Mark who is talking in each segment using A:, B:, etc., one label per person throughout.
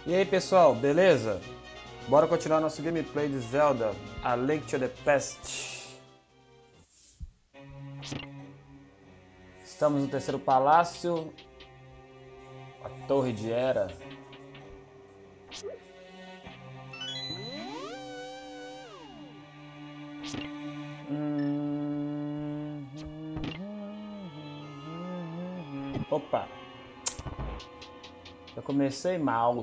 A: E aí pessoal, beleza? Bora continuar nosso gameplay de Zelda, A Link to the Past. Estamos no terceiro palácio, a Torre de Hera. Opa! Eu comecei mal.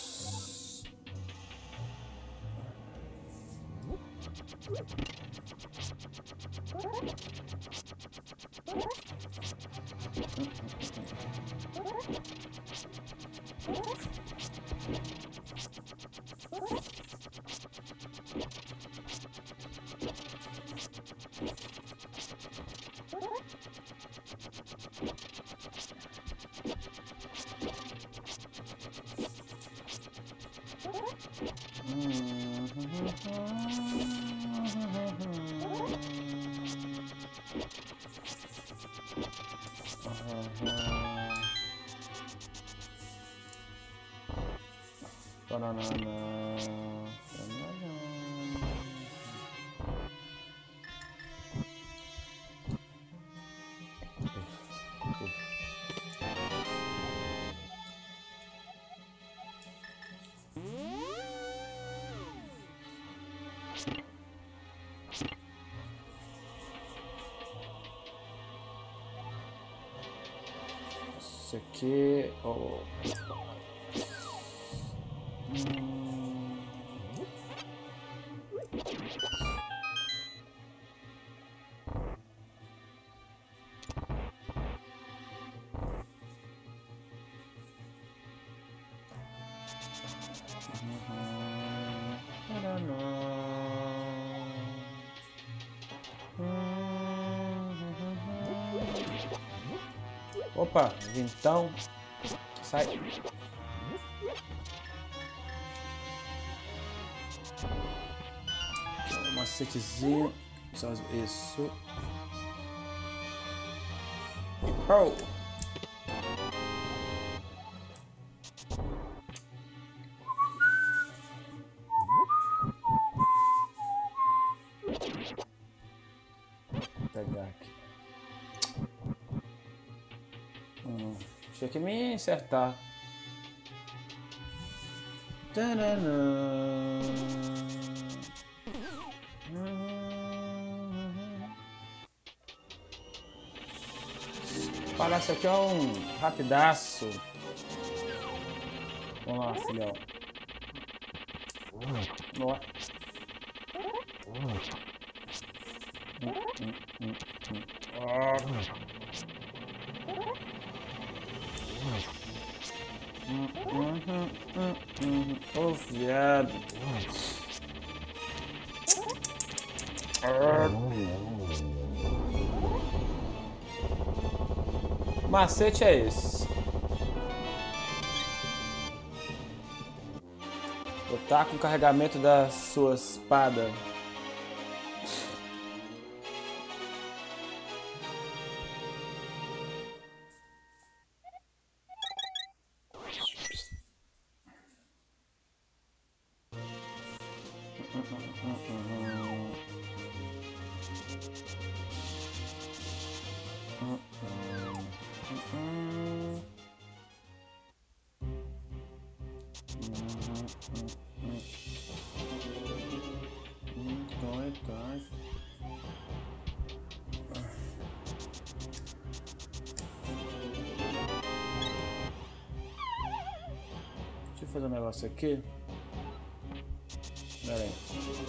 A: Isso aqui... Opa, vintão, sai. Um macetezinho, isso. Oh. Vou pegar aqui. Tinha que me acertar. O palácio aqui é um rapidaço. Vamos lá, filhão. Nossa. Ô, viado. O macete é esse. Botar com o carregamento da sua espada. Deixa eu fazer um negócio aqui. Pera aí.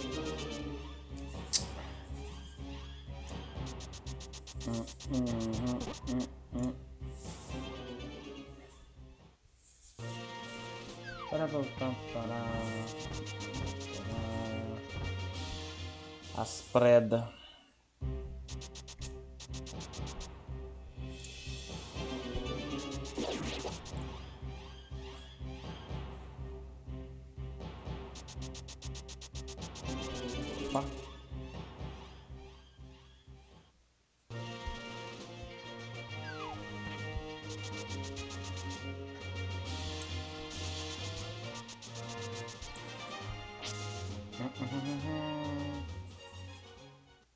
A: As preda. Opa.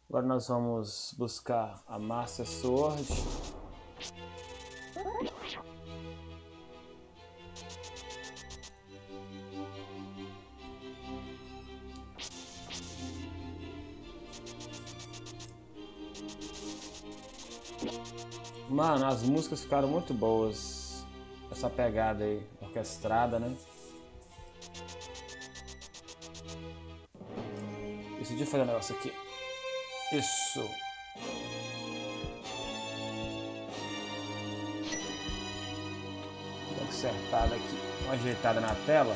A: Agora nós vamos buscar a Master Sword. Mano, as músicas ficaram muito boas. Essa pegada aí, orquestrada, né? Decidi fazer um negócio aqui. Isso. Dá uma acertada aqui, uma ajeitada na tela.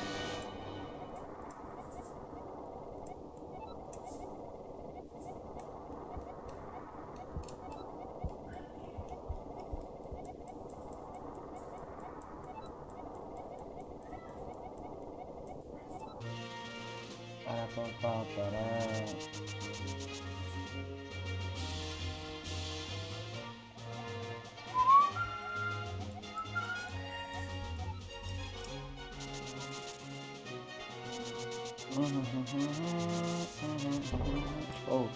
A: Oh.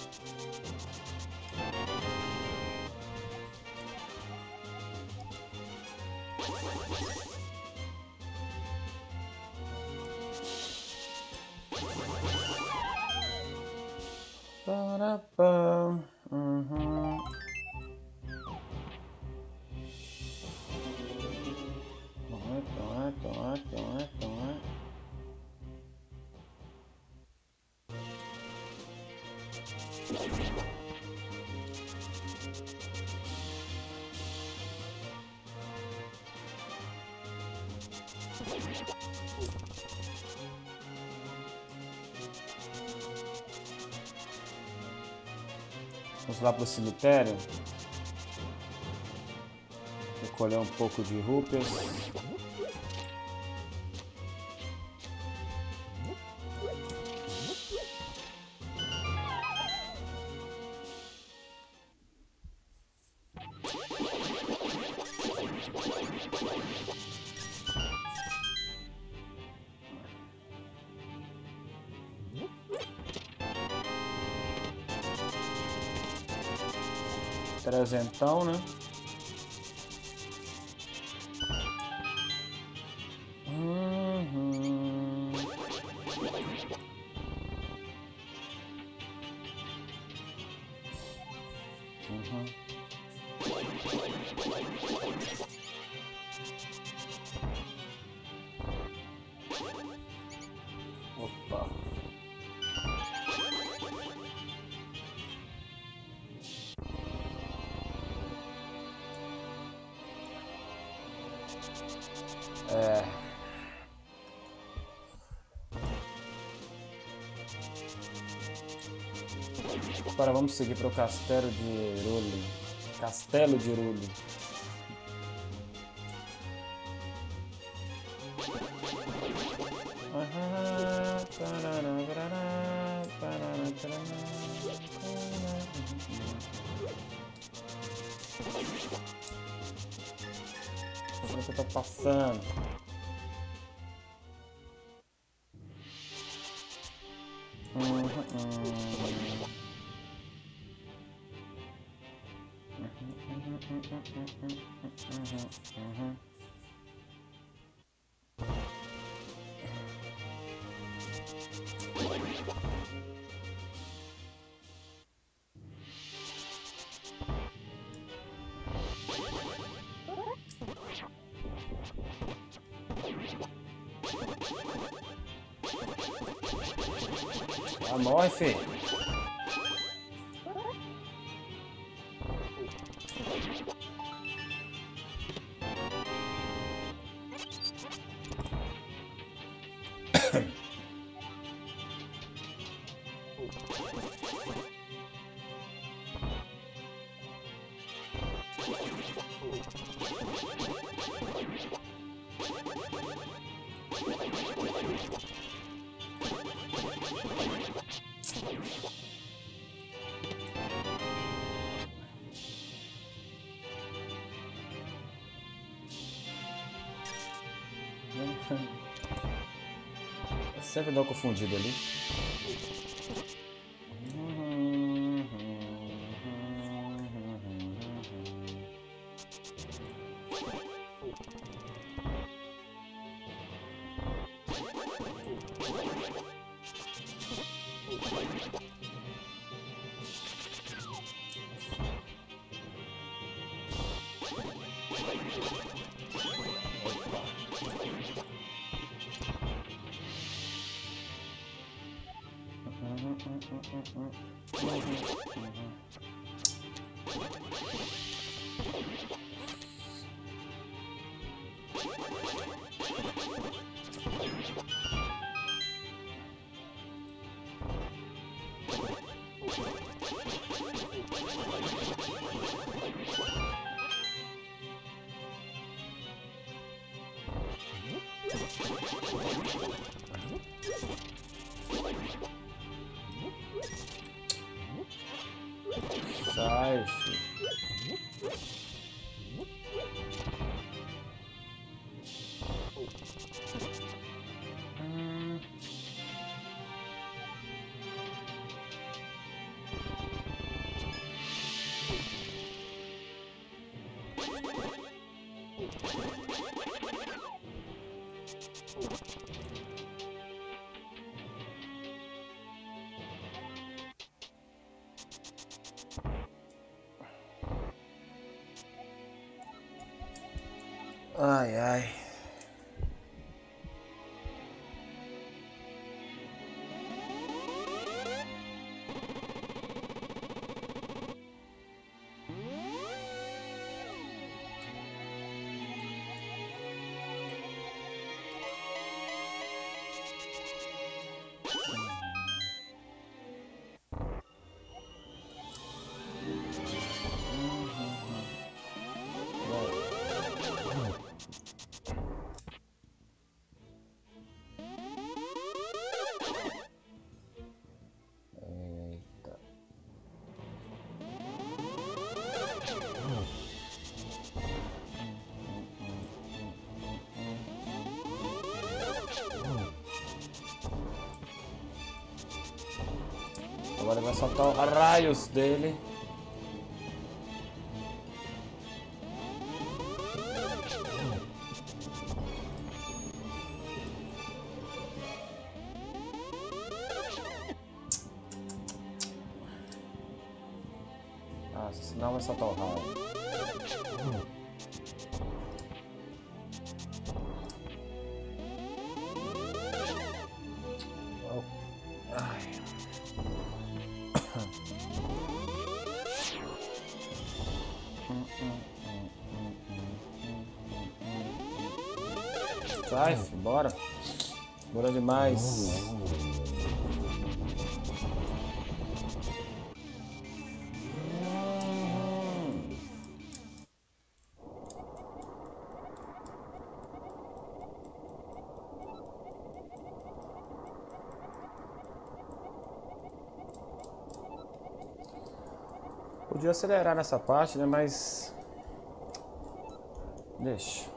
A: Vamos lá para o cemitério. Recolher um pouco de rúpias. Trezentão, né? Opa. Agora vamos seguir para o Castelo de Rule. Castelo de Rule. O que eu tô passando? Ah, morre, filho. Sempre dá uma confundida ali. Sai, filho. Ai, ai. Agora vai soltar os raios dele. Nossa, senão vai soltar o raio. Sai, bora. Bora demais. Podia acelerar nessa parte, né? Mas deixa.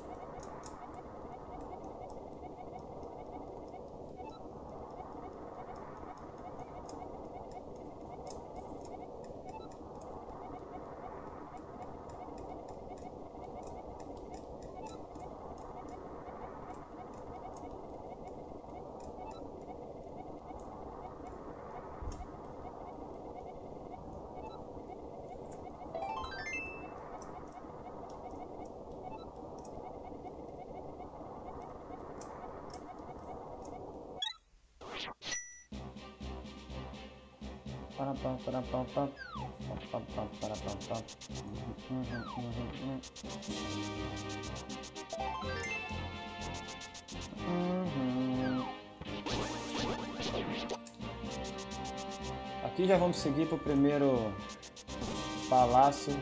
A: Aqui já vamos seguir para o primeiro palácio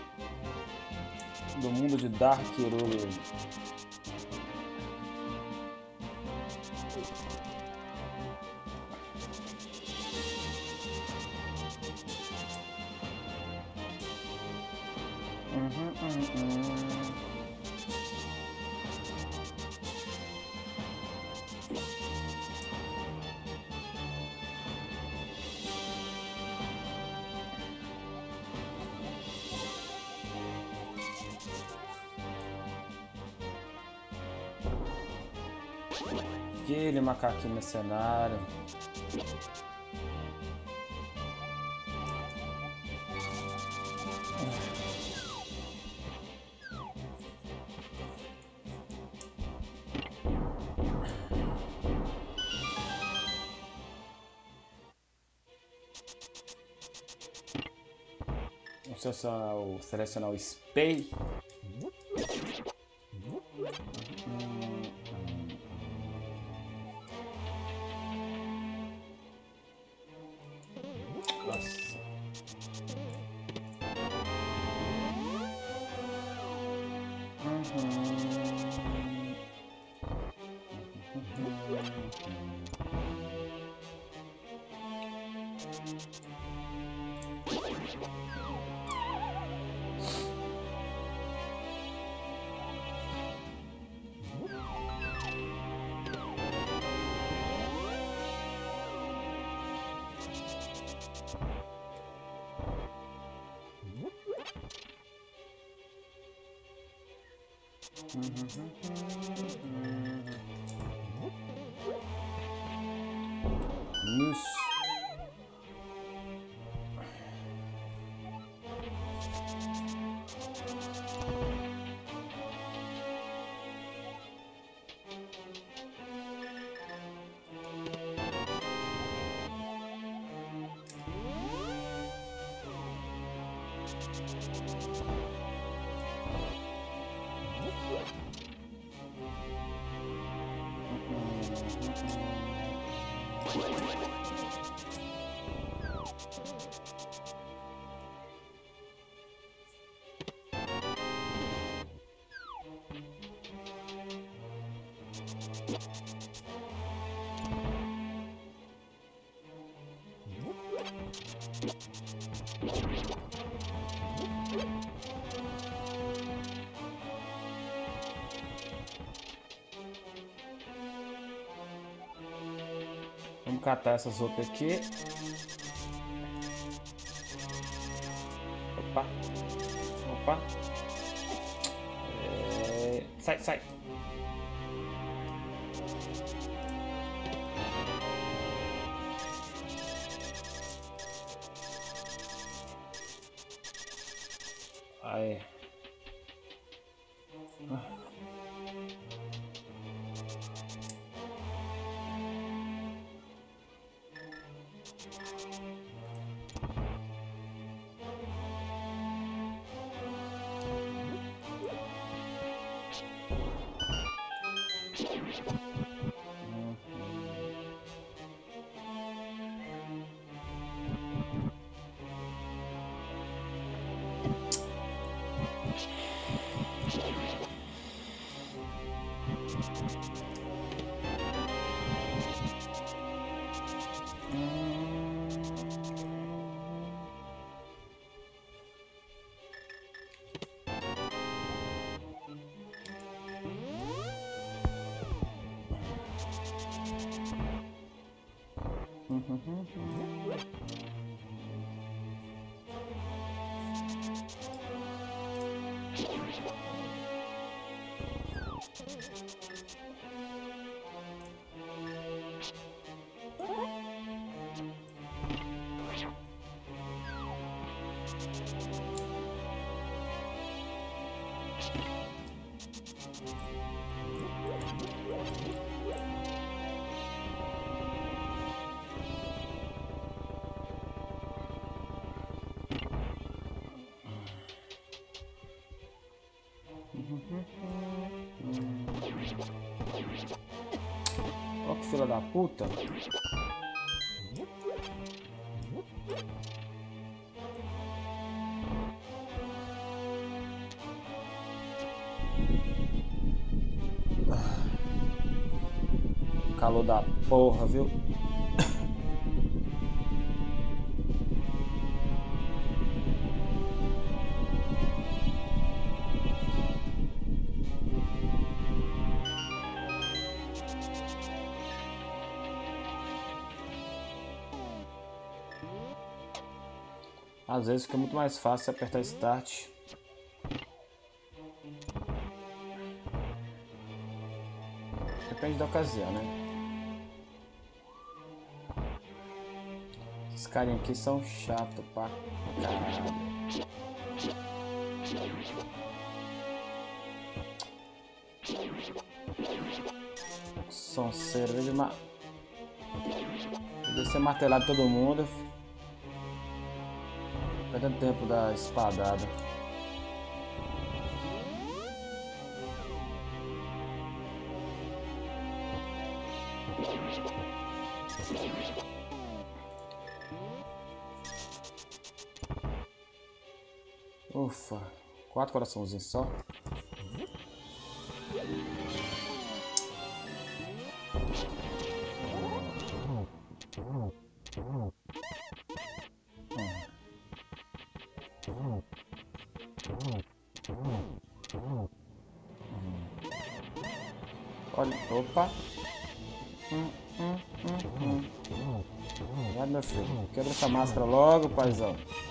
A: do mundo de Dark Hyrule. Aquele macaquinho mercenário. Selecionar o Spay. Nossa. Nisso. Vamos catar essas outras aqui. Opa. Opa. Sai, sai. Aí. Ó que filha da puta. Calor da porra, viu? Às vezes fica muito mais fácil apertar Start. Depende da ocasião, né? Esses carinha aqui são chatos pra caralho. Sonseiro, devia ser martelado todo mundo. Perdendo tempo da espadada. Ufa, 4 coraçãozinhos só. Olha, opa. Vai, meu filho. Quebra essa máscara logo, paizão.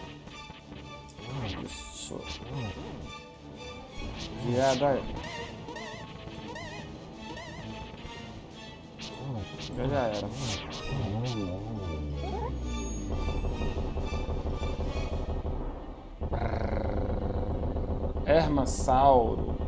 A: Isso. Viado, aí. Já era. Hermassauro.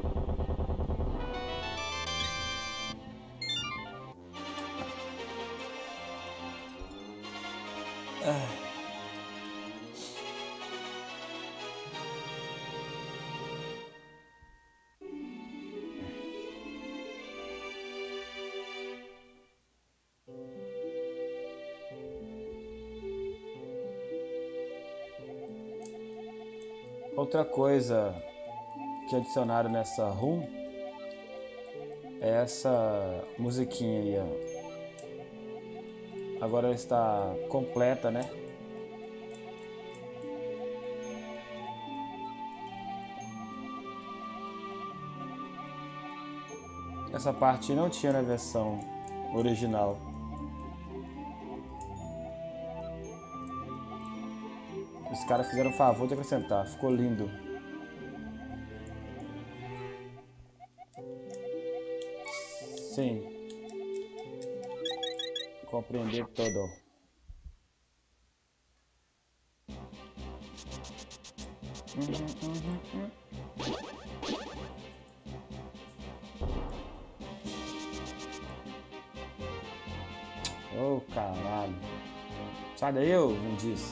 A: Outra coisa que adicionaram nessa room é essa musiquinha aí, ó. Agora está completa, né? Essa parte não tinha na versão original. Os caras fizeram o favor de acrescentar, ficou lindo. Sim. Compreender todo. Oh, caralho. Sai daí, eu não disse.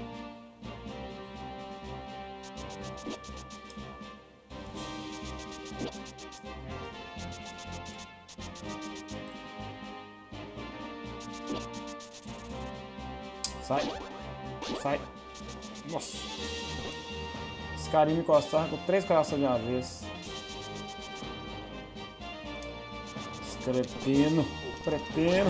A: Sai. Sai. Nossa. Esse carinha me encostaram com 3 corações de uma vez. Esse cretino. Cretino.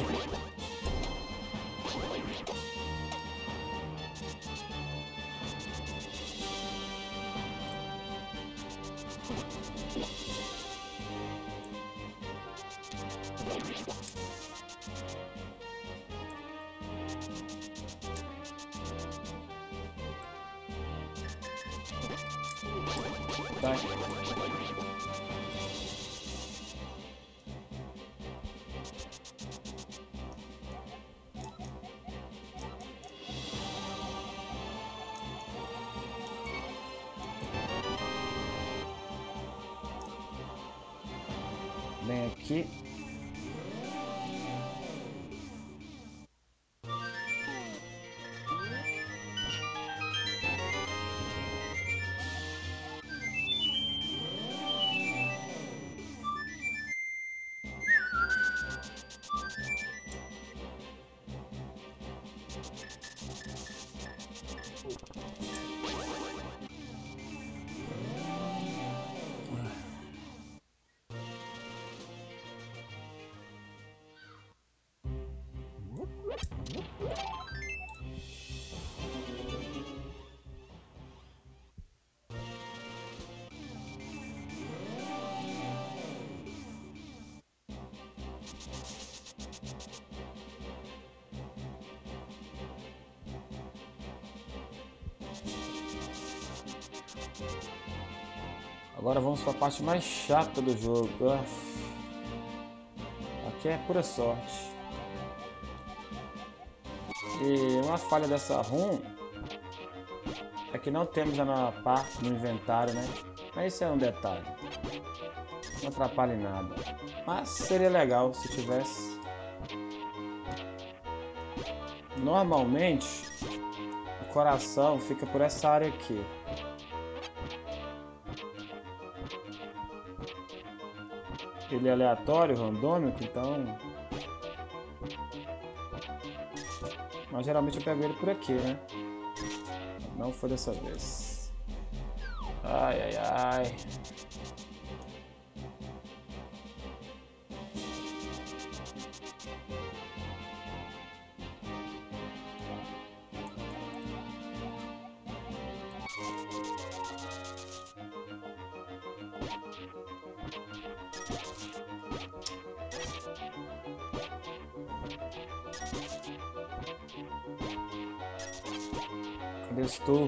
A: Tá. Vem aqui. Agora vamos para a parte mais chata do jogo. Aqui é pura sorte. E uma falha dessa room é que não temos a parte do inventário, né? Mas isso é um detalhe. Não atrapalha em nada. Mas seria legal se tivesse. Normalmente, coração fica por essa área aqui. Ele é aleatório, randômico, então... Mas geralmente eu pego ele por aqui, né? Não foi dessa vez. Ai, ai, ai. Cadê estou?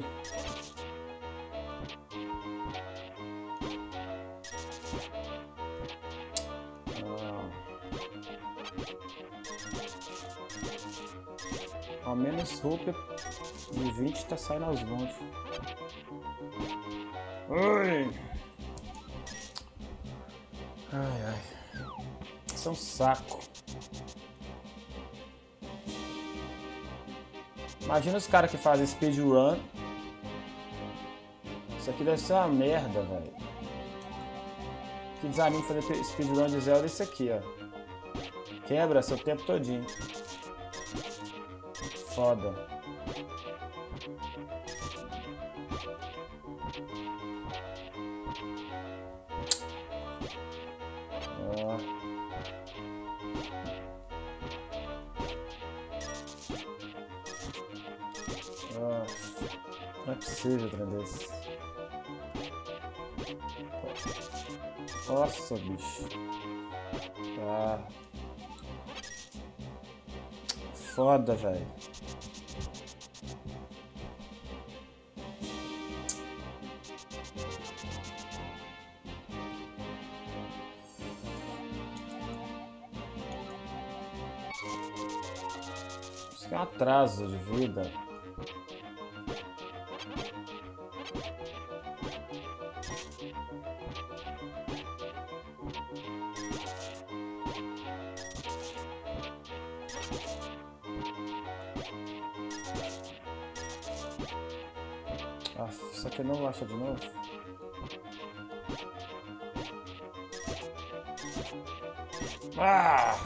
A: Ao menos roupa de 20 tá saindo aos montes. Ui! Ai, ai. Isso é um saco. Imagina os caras que fazem speedrun. Isso aqui deve ser uma merda, velho. Que desanimo fazer speedrun de Zelda é isso aqui, ó. Quebra seu tempo todinho. Foda. Não é possível trem desse. Nossa, bicho. Ah. Foda, velho. Isso é um atraso de vida. Ah, isso aqui não acha de novo? Ah!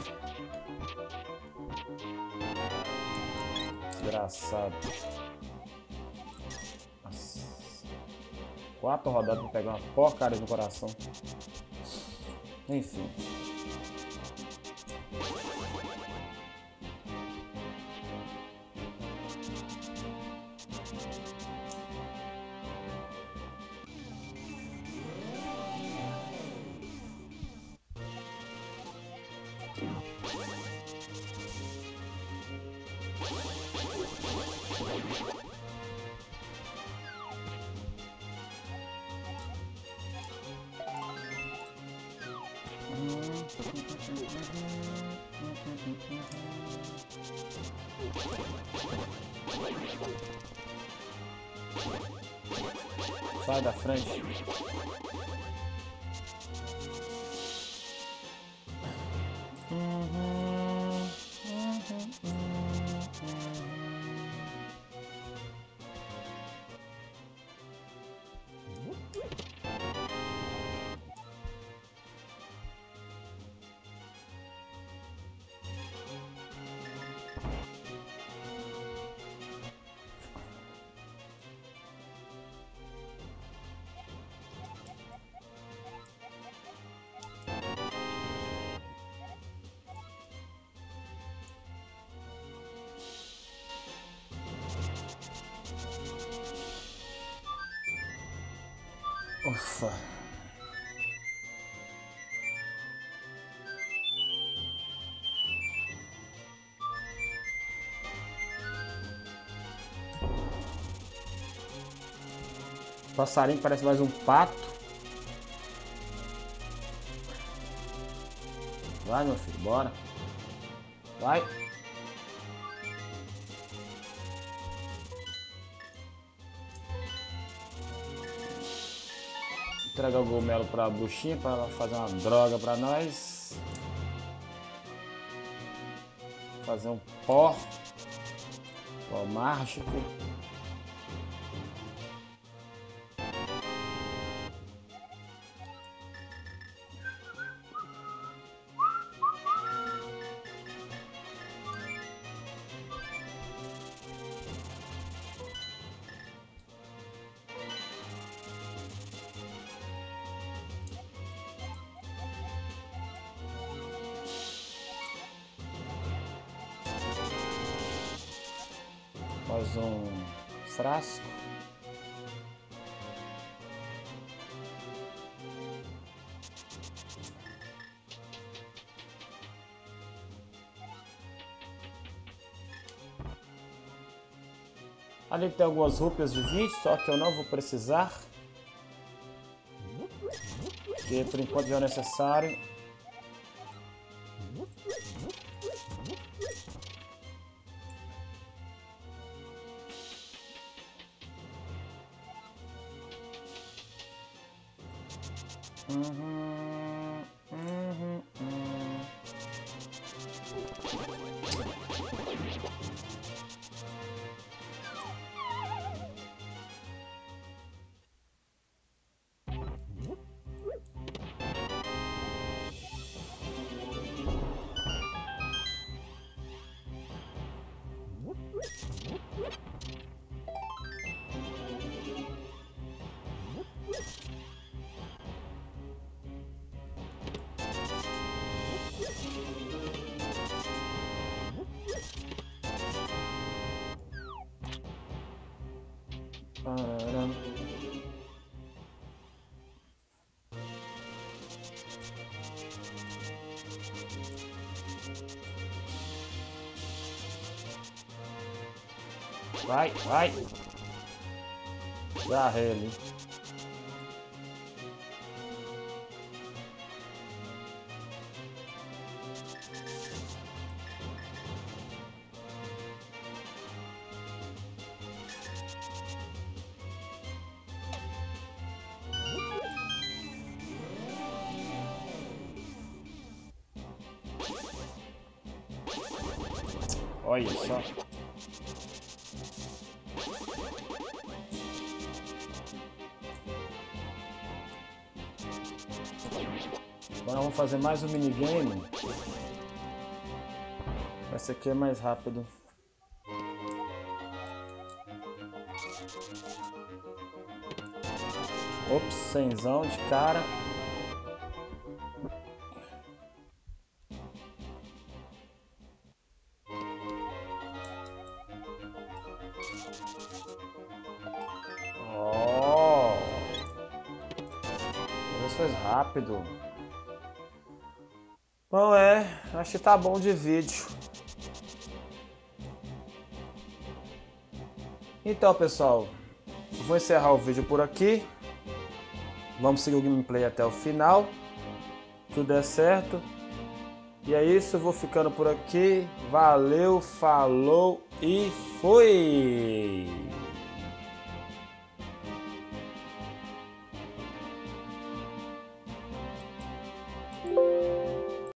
A: Desgraçado. Nossa. 4 rodadas pra pegar uma porcaria no coração. Enfim. Sai da frente. Ufa. Passarinho que parece mais um pato. Vai, meu filho, bora. Vai. Entregar o gomelo pra bruxinha pra ela fazer uma droga pra nós. Fazer um pó mágico. Mais um frasco. Ali tem algumas rúpias de 20, só que eu não vou precisar. Porque por enquanto já é necessário. Vai, vai. Já ele. Olha só. Agora vamos fazer mais um minigame. Esse aqui é mais rápido. Ops, cenzão de cara. Oh! Isso foi rápido. Bom, acho que tá bom de vídeo. Então, pessoal, vou encerrar o vídeo por aqui. Vamos seguir o gameplay até o final. Tudo der certo. E é isso, eu vou ficando por aqui. Valeu, falou e fui!